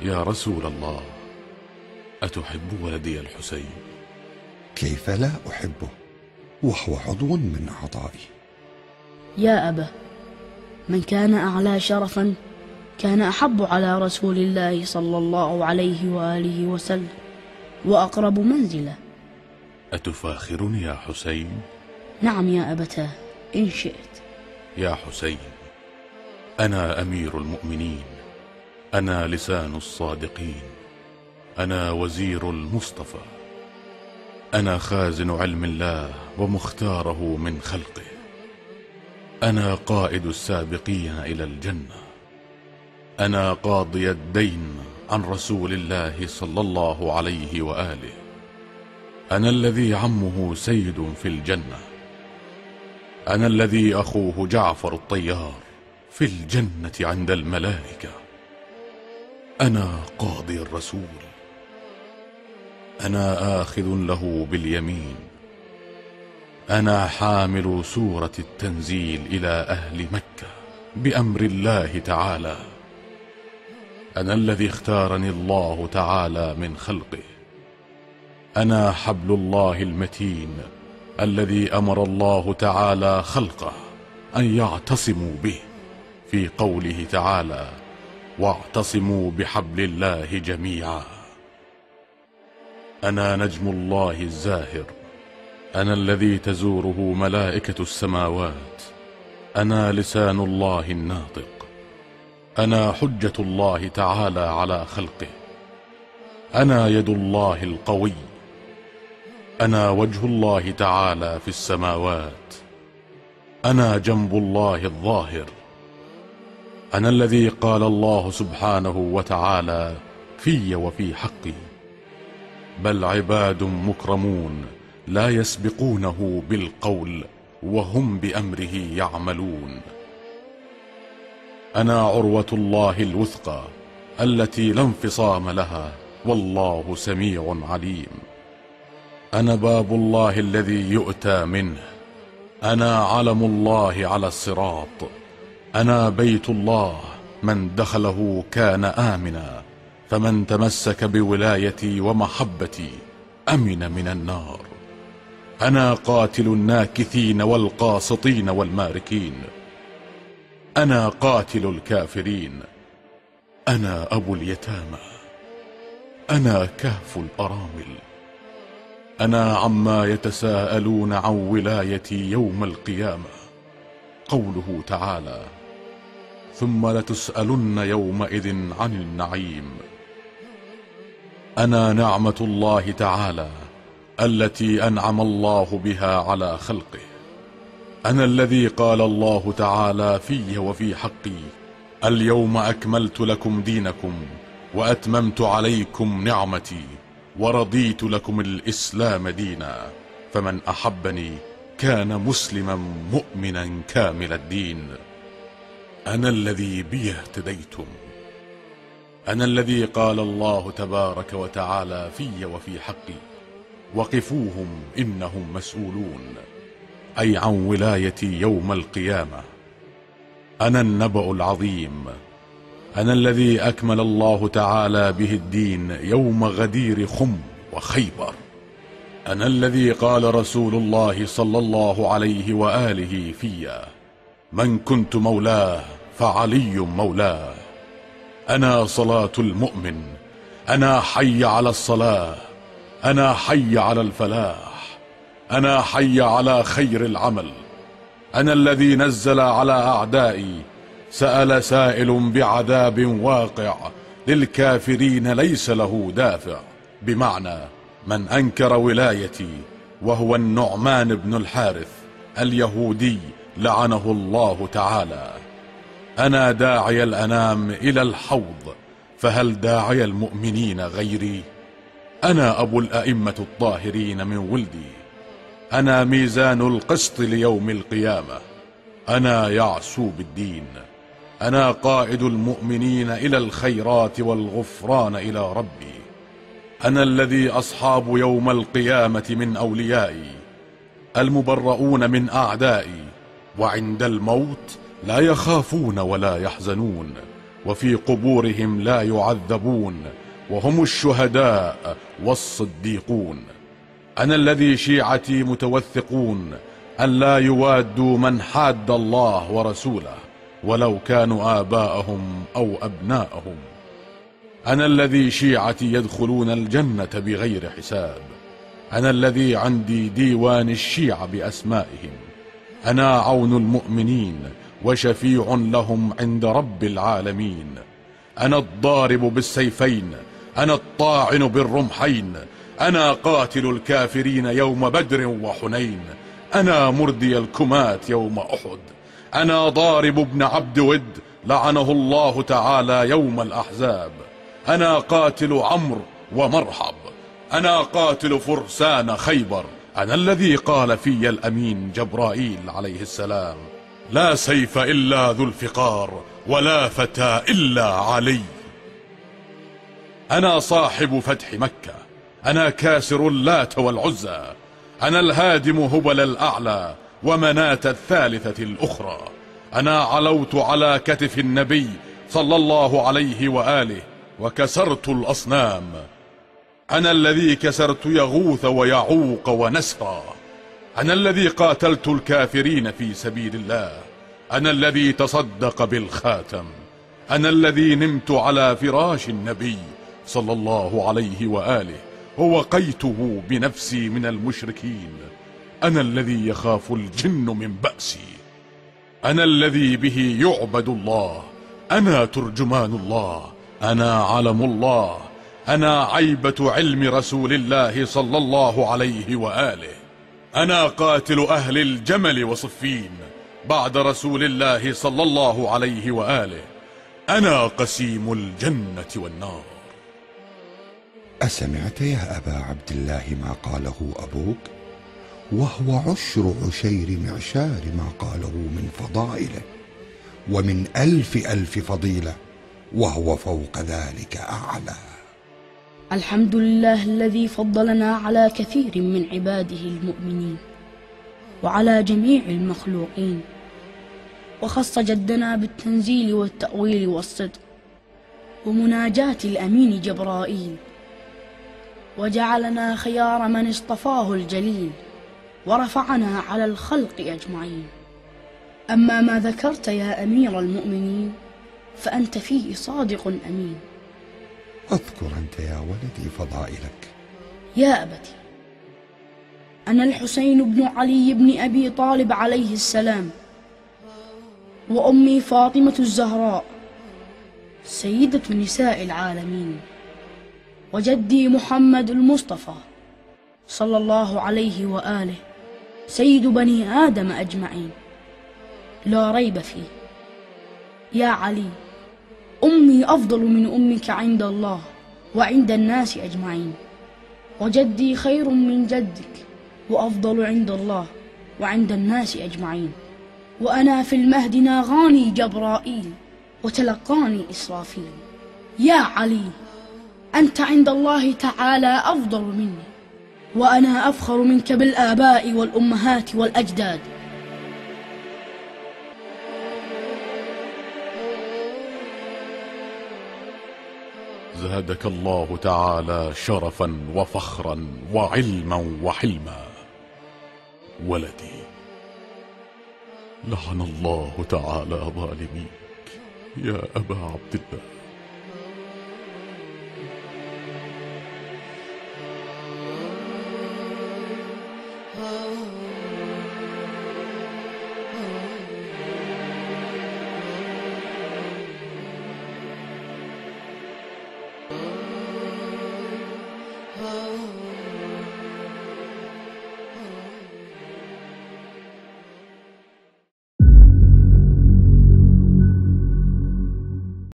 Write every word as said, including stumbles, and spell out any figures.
يا رسول الله، أتحب ولدي الحسين؟ كيف لا أحبه وهو عضو من أعضائي؟ يا أبا، من كان أعلى شرفا كان أحب على رسول الله صلى الله عليه وآله وسلم وأقرب منزلة. أتفاخرني يا حسين؟ نعم يا أبتاه إن شئت. يا حسين، أنا أمير المؤمنين، أنا لسان الصادقين، أنا وزير المصطفى، أنا خازن علم الله ومختاره من خلقه، أنا قائد السابقين إلى الجنة، أنا قاضي الدين عن رسول الله صلى الله عليه وآله، أنا الذي عمه سيد في الجنة، أنا الذي أخوه جعفر الطيار في الجنة عند الملائكة، أنا قاضي الرسول، أنا آخذ له باليمين، أنا حامل سورة التنزيل إلى أهل مكة بأمر الله تعالى، أنا الذي اختارني الله تعالى من خلقه، أنا حبل الله المتين الذي أمر الله تعالى خلقه أن يعتصموا به في قوله تعالى: واعتصموا بحبل الله جميعا. أنا نجم الله الزاهر، أنا الذي تزوره ملائكة السماوات، أنا لسان الله الناطق، أنا حجة الله تعالى على خلقه، أنا يد الله القوي، أنا وجه الله تعالى في السماوات، أنا جنب الله الظاهر، أنا الذي قال الله سبحانه وتعالى في وفي حقي: بل عباد مكرمون لا يسبقونه بالقول وهم بأمره يعملون. أنا عروة الله الوثقى التي لا انفصام لها والله سميع عليم. أنا باب الله الذي يؤتى منه، أنا علم الله على الصراط، أنا بيت الله من دخله كان آمنا، فمن تمسك بولايتي ومحبتي أمن من النار. أنا قاتل الناكثين والقاسطين والماركين، أنا قاتل الكافرين، أنا أبو اليتامى، أنا كهف الأرامل، أنا عما يتساءلون عن ولايتي يوم القيامة. قوله تعالى: ثم لتسألن يومئذ عن النعيم. أنا نعمة الله تعالى التي أنعم الله بها على خلقه، أنا الذي قال الله تعالى في وفي حقي: اليوم أكملت لكم دينكم وأتممت عليكم نعمتي ورضيت لكم الإسلام دينا، فمن أحبني كان مسلما مؤمنا كامل الدين. أنا الذي بي اهتديتم، أنا الذي قال الله تبارك وتعالى في وفي حقي: وقفوهم إنهم مسؤولون، أي عن ولايتي يوم القيامة. أنا النبأ العظيم، أنا الذي أكمل الله تعالى به الدين يوم غدير خم وخيبر. أنا الذي قال رسول الله صلى الله عليه وآله فيا: من كنت مولاه فعلي مولاه. أنا صلاة المؤمن، أنا حي على الصلاة، أنا حي على الفلاح، أنا حي على خير العمل. أنا الذي نزل على أعدائي: سأل سائل بعذاب واقع للكافرين ليس له دافع، بمعنى من أنكر ولايتي وهو النعمان بن الحارث اليهودي لعنه الله تعالى. أنا داعي الأنام إلى الحوض، فهل داعي المؤمنين غيري؟ أنا أبو الأئمة الطاهرين من ولدي، أنا ميزان القسط ليوم القيامة، أنا يعسوب الدين، أنا قائد المؤمنين إلى الخيرات والغفران إلى ربي، أنا الذي أصحاب يوم القيامة من أوليائي المبرؤون من أعدائي، وعند الموت لا يخافون ولا يحزنون، وفي قبورهم لا يعذبون، وهم الشهداء والصديقون. أنا الذي شيعتي متوثقون أن لا يوادوا من حاد الله ورسوله ولو كانوا آباءهم أو أبناءهم. أنا الذي شيعتي يدخلون الجنة بغير حساب. أنا الذي عندي ديوان الشيعة بأسمائهم. أنا عون المؤمنين وشفيع لهم عند رب العالمين. أنا الضارب بالسيفين، أنا الطاعن بالرمحين، أنا قاتل الكافرين يوم بدر وحنين، أنا مردي الكمات يوم أحد، أنا ضارب ابن عبد ود لعنه الله تعالى يوم الأحزاب، أنا قاتل عمرو ومرحب، أنا قاتل فرسان خيبر، أنا الذي قال في الأمين جبرائيل عليه السلام: لا سيف إلا ذو الفقار ولا فتى إلا علي. أنا صاحب فتح مكة، أنا كاسر اللات والعزى، أنا الهادم هبل الأعلى ومناة الثالثة الأخرى، أنا علوت على كتف النبي صلى الله عليه وآله وكسرت الأصنام، أنا الذي كسرت يغوث ويعوق ونسرا، أنا الذي قاتلت الكافرين في سبيل الله، أنا الذي تصدق بالخاتم، أنا الذي نمت على فراش النبي صلى الله عليه وآله ووقيته بنفسي من المشركين، أنا الذي يخاف الجن من بأسي، أنا الذي به يعبد الله، أنا ترجمان الله، أنا علم الله، أنا عيبة علم رسول الله صلى الله عليه وآله، أنا قاتل أهل الجمل وصفين بعد رسول الله صلى الله عليه وآله، أنا قسيم الجنة والنار. أسمعت يا أبا عبد الله ما قاله أبوك؟ وهو عشر عشير معشار ما قاله من فضائله، ومن ألف ألف فضيلة، وهو فوق ذلك أعلى. الحمد لله الذي فضلنا على كثير من عباده المؤمنين وعلى جميع المخلوقين، وخص جدنا بالتنزيل والتأويل والصدق ومناجاة الأمين جبرائيل، وجعلنا خيار من اصطفاه الجليل ورفعنا على الخلق أجمعين. أما ما ذكرت يا أمير المؤمنين فأنت فيه صادق أمين. اذكر أنت يا ولدي فضائلك. يا أبتي، أنا الحسين بن علي بن أبي طالب عليه السلام، وأمي فاطمة الزهراء سيدة نساء العالمين، وجدي محمد المصطفى صلى الله عليه وآله سيد بني آدم أجمعين لا ريب فيه. يا علي، أمي أفضل من أمك عند الله وعند الناس أجمعين، وجدي خير من جدك وأفضل عند الله وعند الناس أجمعين، وأنا في المهد ناغاني جبرائيل وتلقاني إسرافيل. يا علي، أنت عند الله تعالى أفضل مني، وأنا أفخر منك بالآباء والأمهات والأجداد. زادك الله تعالى شرفا وفخرا وعلما وحلما. ولدي، لعن الله تعالى ظالميك يا أبا عبد الله. Oh